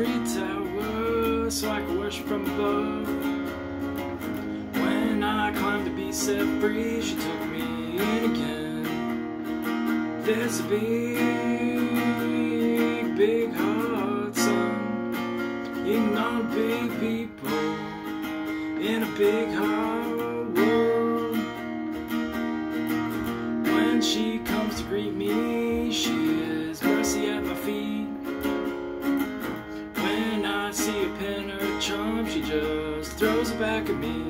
ivory tower so I could worship from above. When I climbed to be set free, she took me in again. There's a big, big heart, son, eating on big people in a big hard world. When she comes to greet me, she is mercy at my feet. When I see a pin or a charm, she just throws it back at me.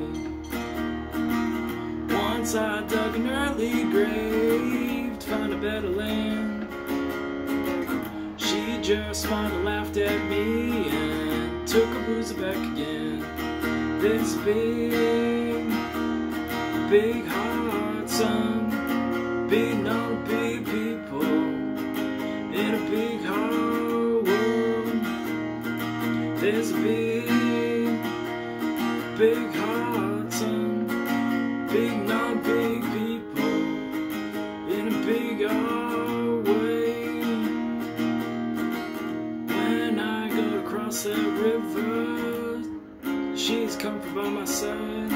Once I dug an early grave to find a better land. She just smiled and laughed at me and took her boozer back again. This big, big heart, son, beating on big people in a big hard world. There's a big, big heart, son, beating on big people in a big hard way. When I go across that river, she's comfort by my side.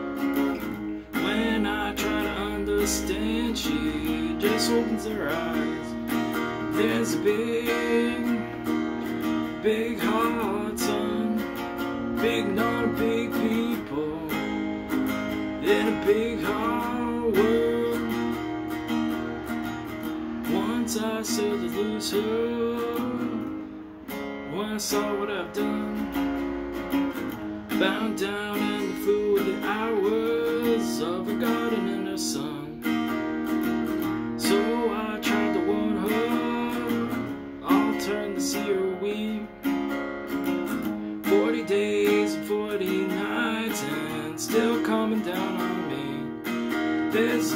When I try to understand, she just opens her eyes. There's a big, big heart, son, big non big people in a big hard world. Once I said to lose her, when I saw what I've done, bound down in the fluid hours of a garden and her son. So I tried to warn her, I'll turn to see her weep. 40 days and 40 nights and still coming down on me. This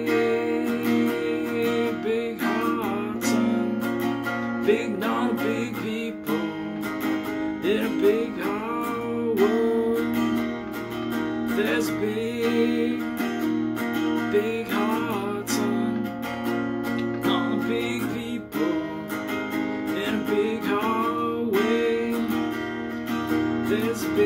big, big heart, son, big non-big people in a big hard world. There's a big, big heart, son, non big people in a big hard way. There's a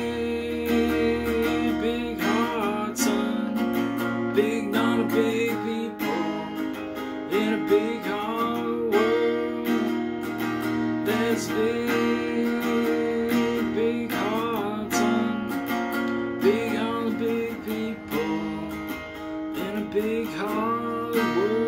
big, big heart, son, big non big people in a big hard world. There's a big heart, son, big on the big people in a big hard world.